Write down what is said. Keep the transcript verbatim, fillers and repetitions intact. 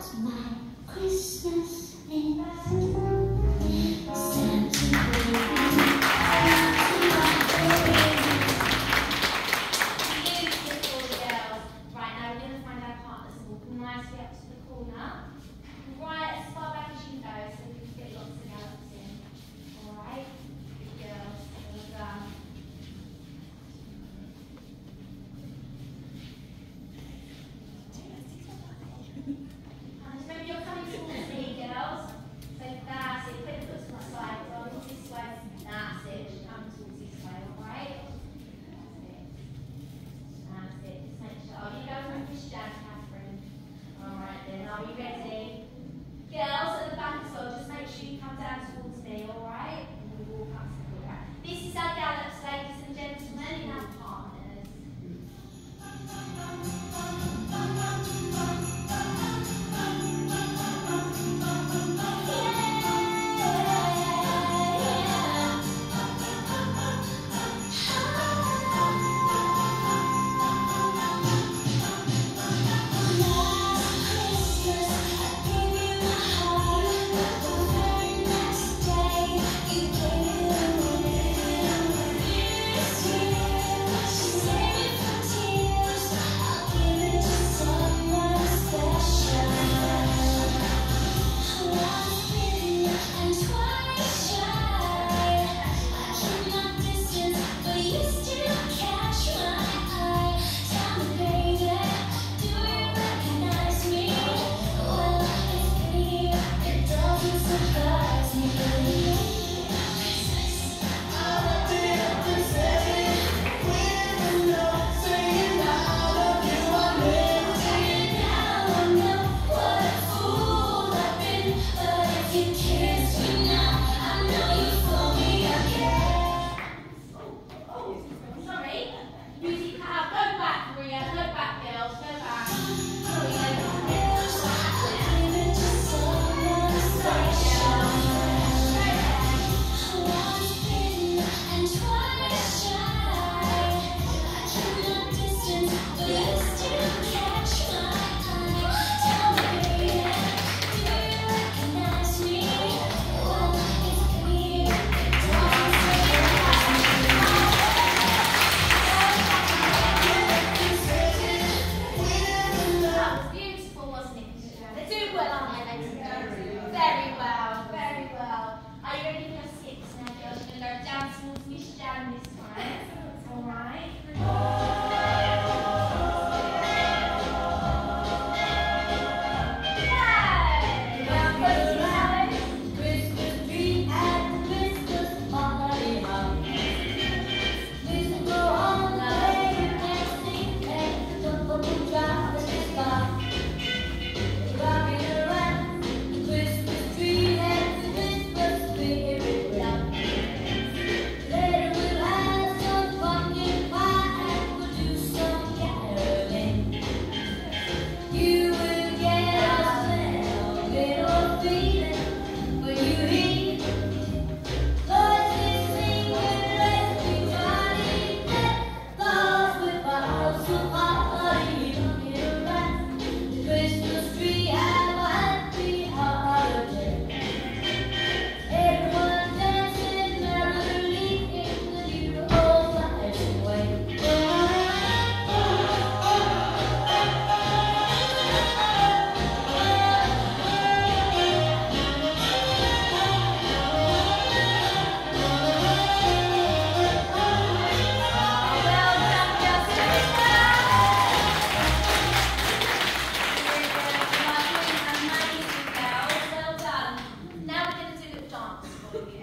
My Christmas is Santa baby. Beautiful girls. Right, now we're going to find our partners and walk nicely up to the corner. Right as far back as you can go so we can get lots of gallops in. Alright? Good girls. Well done. And maybe you're coming towards me, girls. So that's it. Put the foot to my side. Well, this way. That's it. Just come towards this way, alright? That's it. That's it. Just make sure. Oh, you go from Christian, Catherine. Alright then. Are you ready?